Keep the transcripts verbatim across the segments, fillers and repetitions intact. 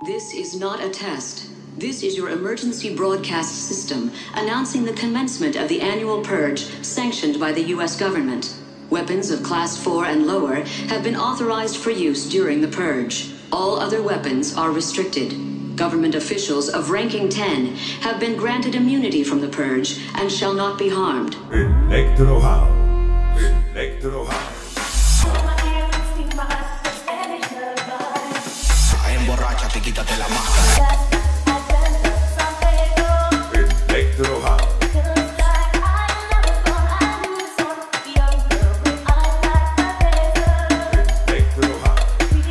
This is not a test. This is your emergency broadcast system announcing the commencement of the annual purge sanctioned by the U S government. Weapons of Class four and lower have been authorized for use during the purge. All other weapons are restricted. Government officials of ranking ten have been granted immunity from the purge and shall not be harmed. Electro House. Electro House. Emborráchate, quítate la máscara. Electro House. Electro House.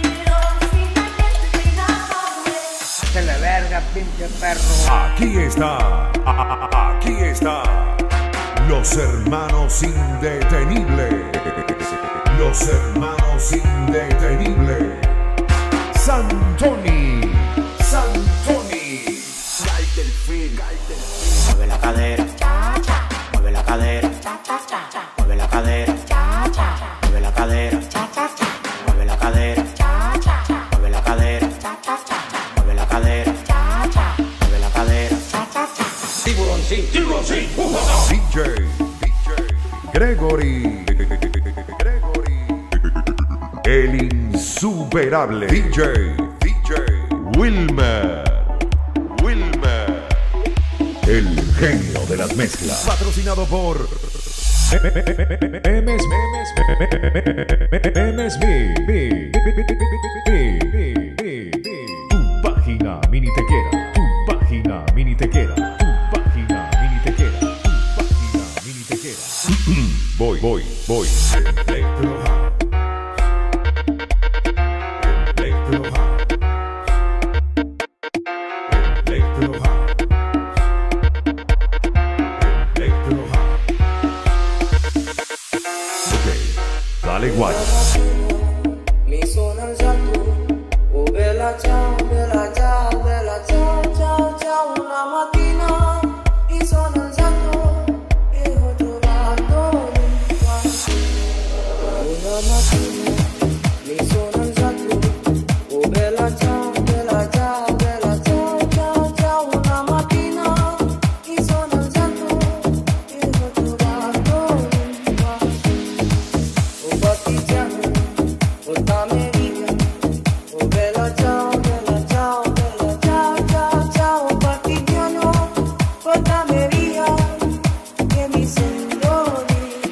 Se le verga, pinche perro. Aquí está. Aquí está. Los hermanos indetenibles. Los hermanos indetenibles. Santoni, Santoni. Gaite el fin, gaite el fin. Mueve la cadera, cha, cha. Mueve la cadera, cha, cha, cha. Mueve la cadera, cha, cha. Mueve la cadera, cha, cha, cha. Mueve la cadera, cha, cha. Mueve la cadera, cha, cha, cha. Mueve la cadera, cha, cha. Mueve la cadera, cha, cha, cha. Tiburoncín, tiburoncín. D J, D J. Gregory, Gregory. El insuperable D J, D J. Wilmer, Wilmer. El genio de las mezclas. Patrocinado por Memes, Memes, Memes, Me, Tu página mini tequera, tu página mini tequera, tu página mini tequera, tu página mini tequera. Voy, voy, voy. Electro House. Electro House. Electro House. Electro House. Ok, dale guay. Mi sono alzato, oh bella ciao, bella ciao, bella ciao, ciao, ciao. Una mattina mi sono alzato e ho trovato l'infanzia. Una mattina mi sono alzato, oh bella ciao, bella ciao, bella ciao, ciao, ciao. Una mattina mi sono alzato e ho trovato l'infanzia. Oh partigiano, portami via, oh bella ciao, bella ciao, bella ciao, ciao, ciao. Oh partigiano, portami via, che mi sento di.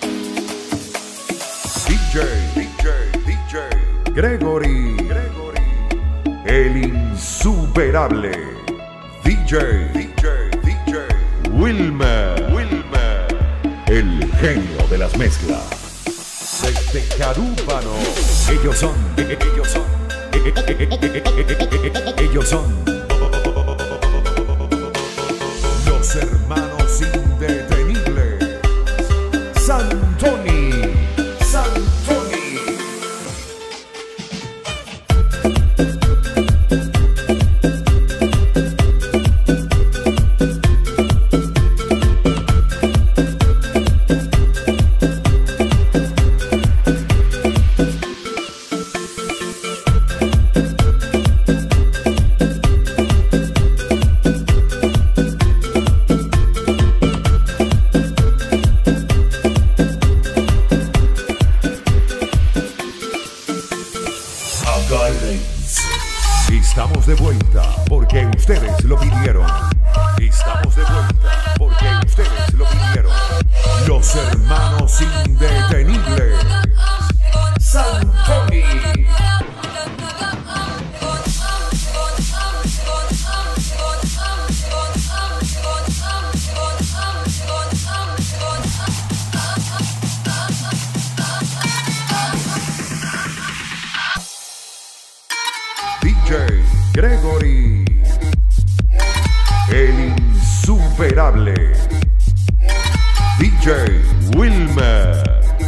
D J, D J, D J. Gregory, Gregory. El insuperable D J, D J, D J. Wilmer, Wilmer. El genio de las mezclas. Desde Carúpano. Ellos son, ellos son, ellos son los hermanos indetenibles. Santoni, Santoni. Estamos de vuelta porque ustedes lo pidieron. Estamos de vuelta porque ustedes lo pidieron. Los hermanos indetenibles. Santoni. D J Gregory. El insuperable D J Wilmer.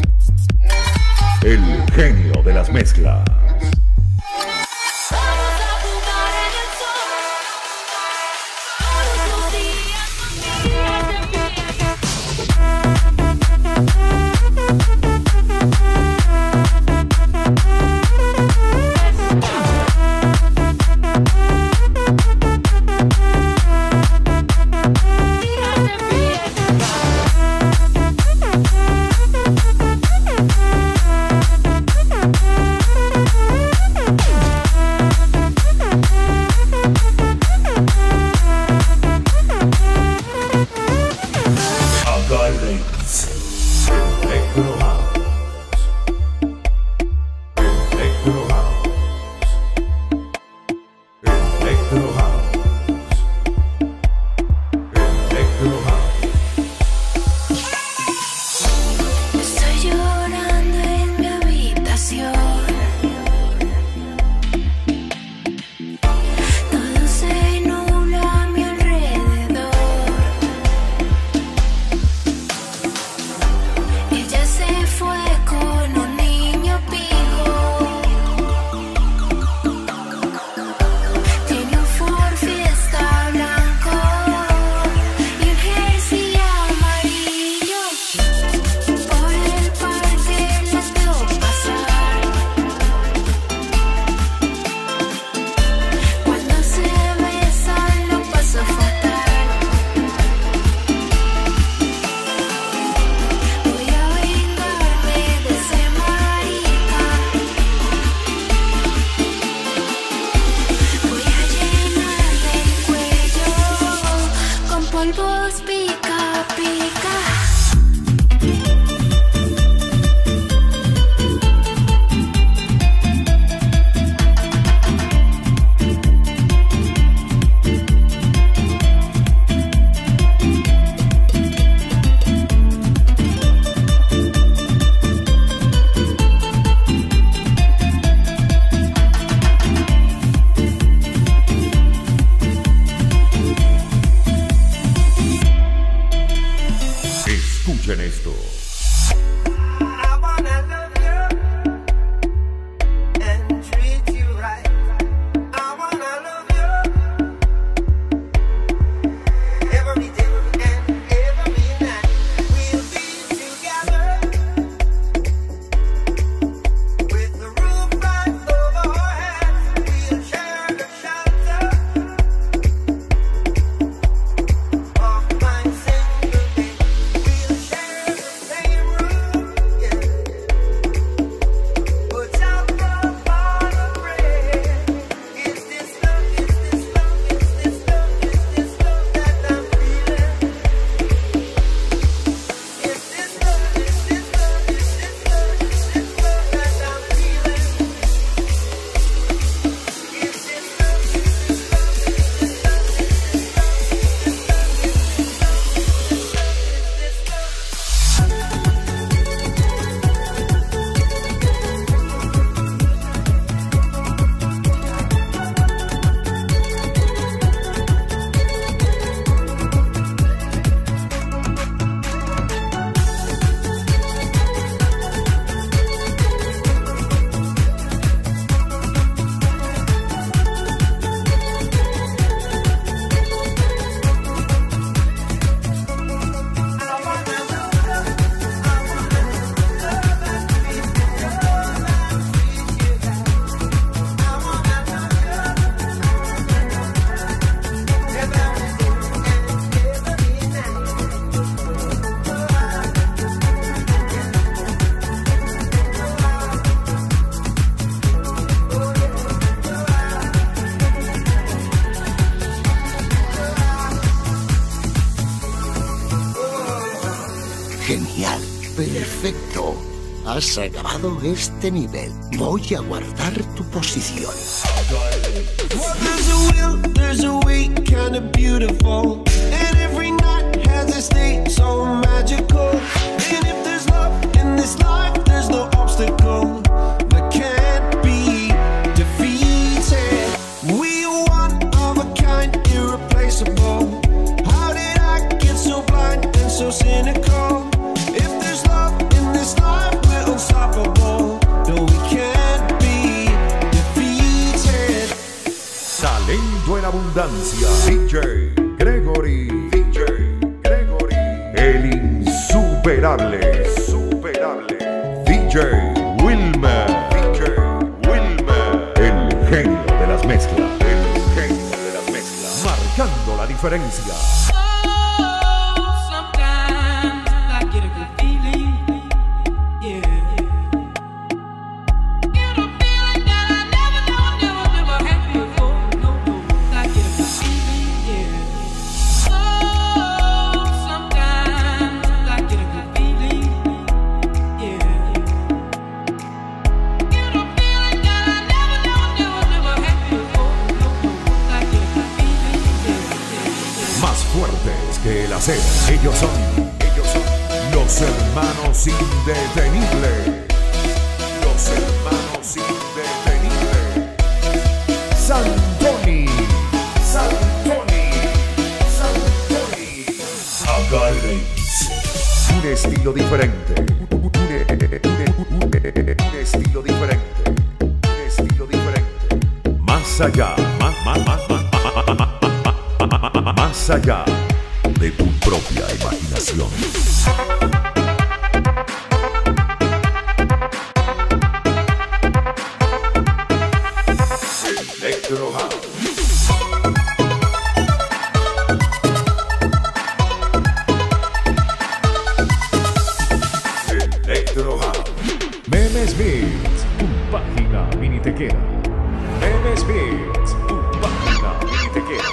El genio de las mezclas. We'll be right back. Has acabado este nivel. Voy a guardar tu posición. Well, there's a will, there's a way, kinda beautiful. And every night has a state so magical. And if there's love in this life, there's no obstacle that can't be defeated. We are one of a kind, irreplaceable. How did I get so blind and so cynical? If there's love in this life, we're unstoppable. No, we can't be defeated. Talento en abundancia. D J Gregory. D J Gregory. El insuperable. Superable. D J Wilmer. D J Wilmer. El genio de las mezclas. El genio de las mezclas. Marcando la diferencia. Que el acero. Ellos son, ellos son los hermanos indetenibles. Los hermanos indetenibles. Santoni, Santoni, Santoni. Agárrense. Un estilo diferente. Un, un, un estilo diferente. Un estilo diferente. Más allá, más, más, más, más, más allá de tu propia imaginación. Electro House. Electro House. Memes Beats, tu página mini tequera. Memes Beats, tu página mini tequera.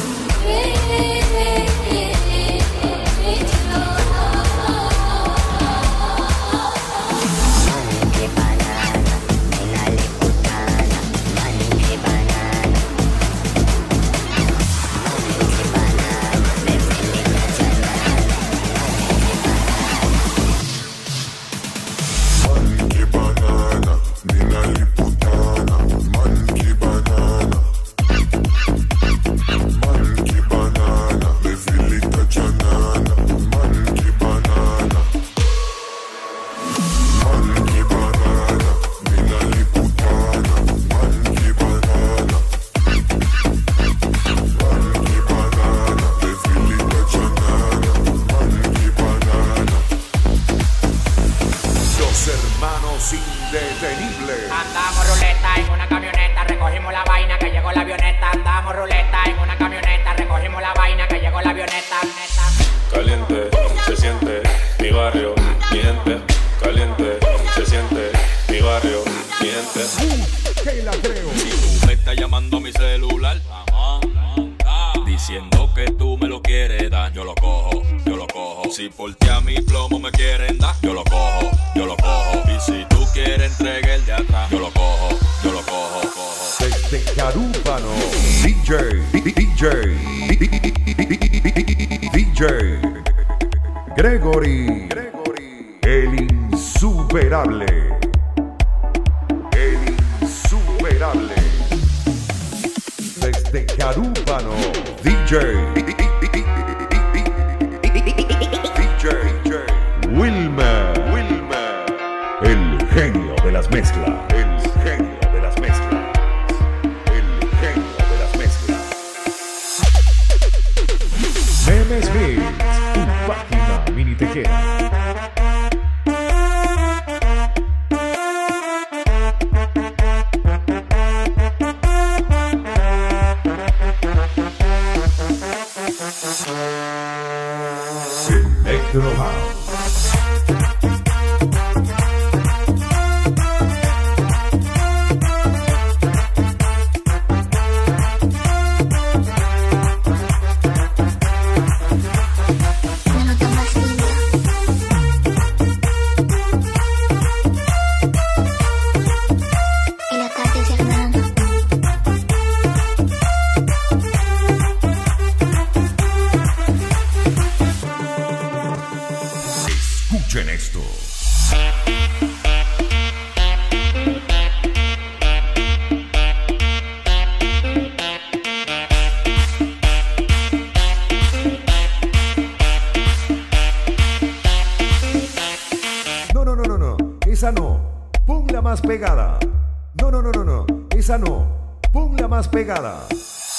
Indetenible. Andamos ruleta en una camioneta, recogimos la vaina que llegó la avioneta. Andamos ruleta en una camioneta, recogimos la vaina que llegó la avioneta. Neta. Caliente, se siente mi barrio, mi gente. Caliente, se siente mi barrio, mi gente. Uh, que la creo. Si tú me estás llamando a mi celular, diciendo que tú me lo quieres dar, yo lo cojo, yo lo cojo. Si por ti a mi plomo me quieren dar, yo lo cojo, yo lo cojo. Y si tú quieres entregar el de atrás, yo lo cojo, yo lo cojo, cojo. Desde Carúpano, D J, D J, D J Gregory, Gregory, el insuperable, el insuperable. Desde Carúpano, D J, D J Wilmer, Wilmer, el genio de las mezclas, el genio de las mezclas, el genio de las mezclas. Memes Beats, tu página mini tequera. Electro House. pegada. No, no, no, no, no. Esa no. Ponla más pegada.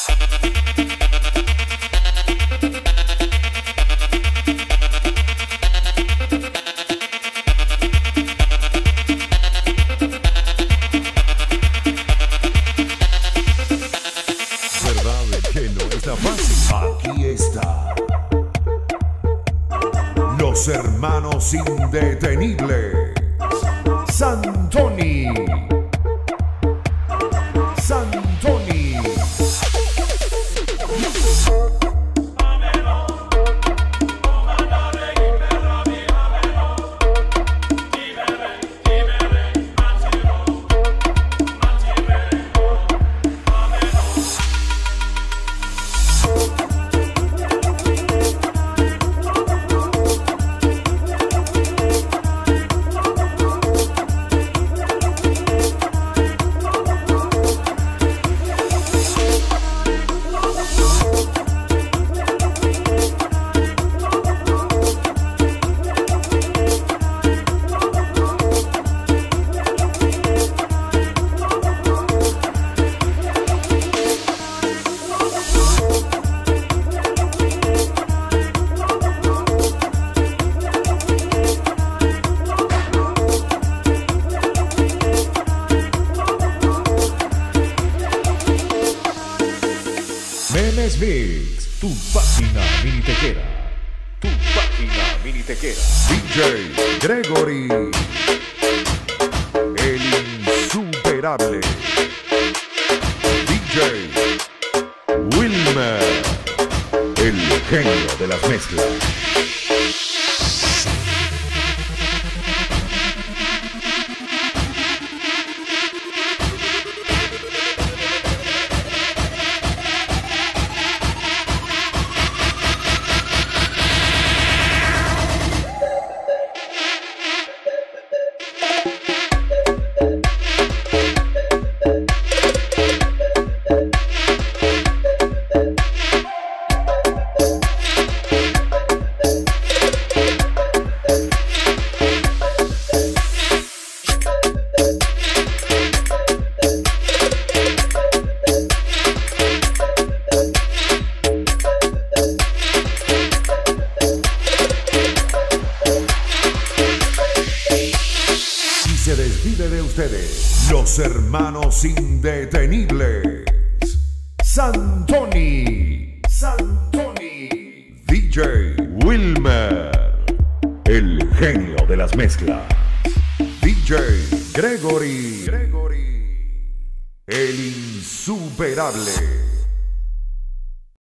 ¿Verdad que no está fácil? Aquí está. Los hermanos indetenibles. Santoni. Santoni. Memes Mix, tu página minitequera. Tu página minitequera. D J Gregory, el insuperable. D J Wilmer, el genio de las mezclas. Se despide de ustedes, los hermanos indetenibles. Santoni. Santoni. D J Wilmer, el genio de las mezclas. D J Gregory, Gregory, el insuperable.